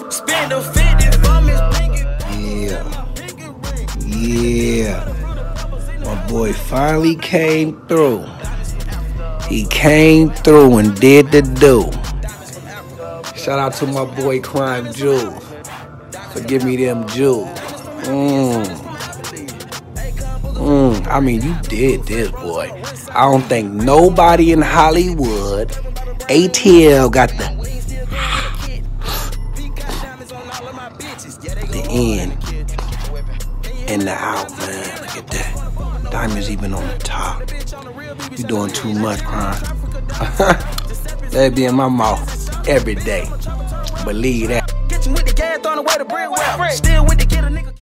Spend a 50 for me. Yeah. My boy finally came through. He came through and did the do. Shout out to my boy Crime Jewel for giving me them jewels. I mean, you did this, boy. I don't think nobody in Hollywood, ATL got the in and the out, man. Look at that. Diamonds even on the top. You doing too much, Crime. That'd be in my mouth every day. Believe that. Get you with the gas, throwing away the brick. Still with the get a nigga.